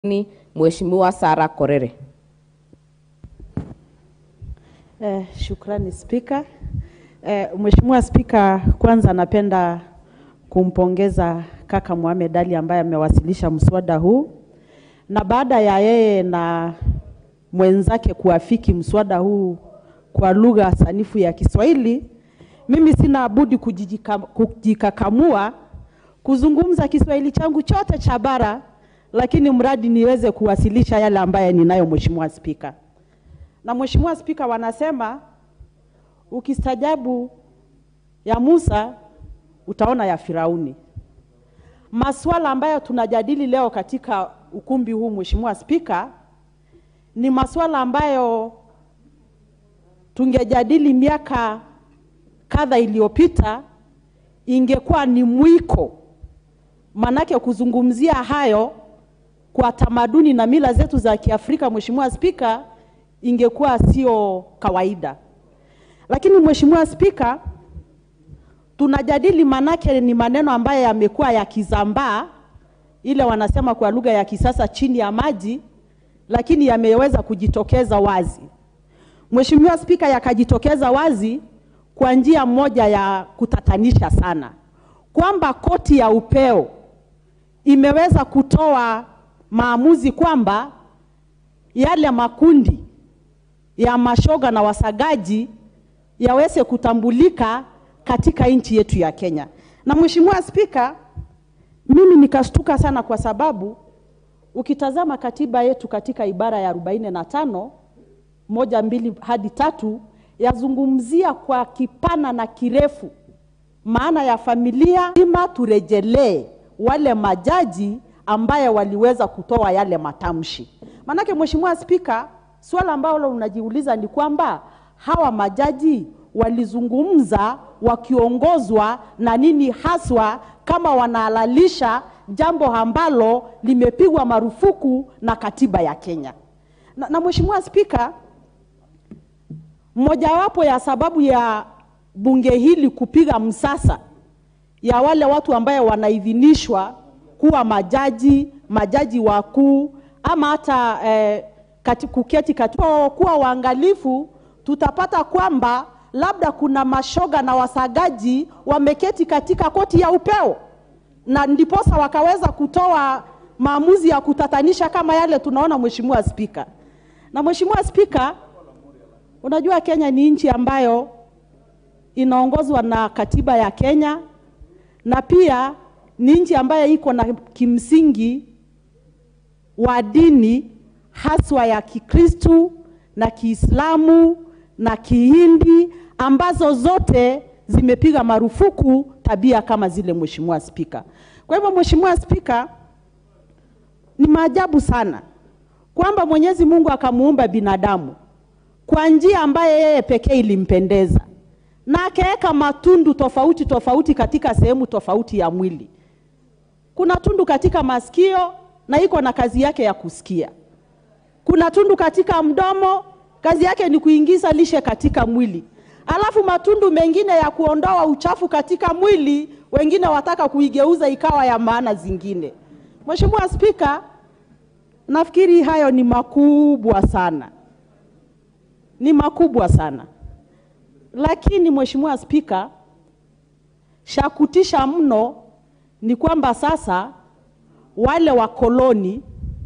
Ni Mheshimiwa Sarah Korere. Shukrani Spika. Mheshimiwa Spika, kwanza napenda kumpongeza kaka Mohamed Ali ambaye amewasilisha mswada huu. Na baada ya yeye na mwenzake kuafiki mswada huu kwa lugha sanifu ya Kiswahili, mimi sina budi kujikakamua kuzungumza Kiswahili changu chote cha bara, lakini mradi niweze kuwasilisha yale ambaye ninayo Mheshimiwa Spika. Na Mheshimiwa Spika, wanasema ukistajabu ya Musa utaona ya Firauni. Masuala ambayo tunajadili leo katika ukumbi huu Mheshimiwa Spika ni masuala ambayo tungejadili miaka kadha iliyopita, ingekuwa ni mwiko. Manake kuzungumzia hayo kwa tamaduni na mila zetu za Kiafrika Mheshimiwa Spika ingekuwa sio kawaida. Lakini Mheshimiwa Spika, tunajadili manake ni maneno ambayo yamekuwa yakizambaa, ile wanasema kwa lugha ya kisasa chini ya maji, lakini yameweza kujitokeza wazi. Mheshimiwa Spika, yakajitokeza wazi kwa njia moja ya kutatanisha sana, kwamba koti ya upeo imeweza kutoa maamuzi kwamba yale makundi ya mashoga na wasagaji yaweze kutambulika katika nchi yetu ya Kenya. Na Mheshimiwa Spika, mimi nikashtuka sana kwa sababu ukitazama katiba yetu katika ibara ya 45 1, 2 hadi 3 yazungumzia kwa kipana na kirefu maana ya familia. Ima turejelee wale majaji ambaye waliweza kutoa yale matamshi. Manake Mheshimiwa Spika, swala ambalo unajiuliza ni kwamba hawa majaji walizungumza wakiongozwa na nini haswa, kama wanahalalisha jambo ambalo limepigwa marufuku na katiba ya Kenya. Na Mheshimiwa Spika, mojawapo ya sababu ya bunge hili kupiga msasa ya wale watu ambaye wanaidhinishwa kuwa majaji wakuu ama hata kuketi katika kuwa waangalifu, tutapata kwamba labda kuna mashoga na wasagaji wameketi katika koti ya upeo, na ndiposa wakaweza kutoa maamuzi ya kutatanisha kama yale tunaona Mheshimiwa Spika. Na Mheshimiwa Spika, unajua Kenya ni nchi ambayo inaongozwa na katiba ya Kenya, na pia ni nchi ambayo iko na kimsingi wa dini haswa ya Kikristo na Kiislamu na Kihindi, ambazo zote zimepiga marufuku tabia kama zile Mheshimiwa Spika. Kwa hivyo Mheshimiwa Spika, ni maajabu sana kwamba Mwenyezi Mungu akamuumba binadamu kwa njia ambaye yeye pekee ilimpendeza, na akaweka matundu tofauti tofauti katika sehemu tofauti ya mwili. Kuna tundu katika masikio na iko na kazi yake ya kusikia. Kuna tundu katika mdomo, kazi yake ni kuingiza lishe katika mwili. Alafu matundu mengine ya kuondoa uchafu katika mwili, wengine wataka kuigeuza ikawa ya maana zingine. Mheshimiwa Spika, nafikiri hayo ni makubwa sana. Ni makubwa sana. Lakini Mheshimiwa Spika, shakutisha mno ni kwamba sasa wale wakoloni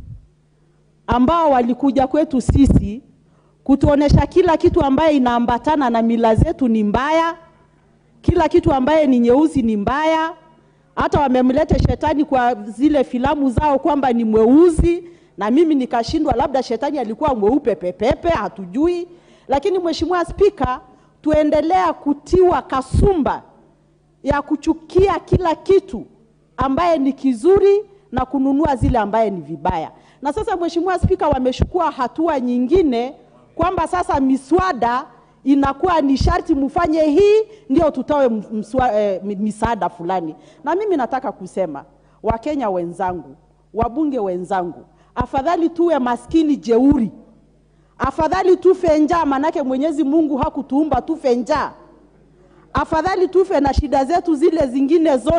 ambao walikuja kwetu sisi kutuonesha kila kitu ambaye inaambatana na mila zetu ni mbaya, kila kitu ambaye ni nyeusi ni mbaya, hata wamemleta shetani kwa zile filamu zao kwamba ni mweusi, na mimi nikashindwa labda shetani alikuwa mweupe pepepe, hatujui. Lakini Mheshimiwa Spika, tuendelea kutiwa kasumba ya kuchukia kila kitu ambaye ni kizuri na kununua zile ambaye ni vibaya. Na sasa Mheshimiwa Spika, wameshukua hatua nyingine kwamba sasa miswada inakuwa ni sharti mfanye hii ndio tutoe misaada fulani. Na mimi nataka kusema, Wakenya wenzangu, wabunge wenzangu, afadhali tuwe maskini jeuri, afadhali tufe njaa, manake Mwenyezi Mungu hakutuumba tufe njaa. Afadhali tufe na shida zetu zile zingine zote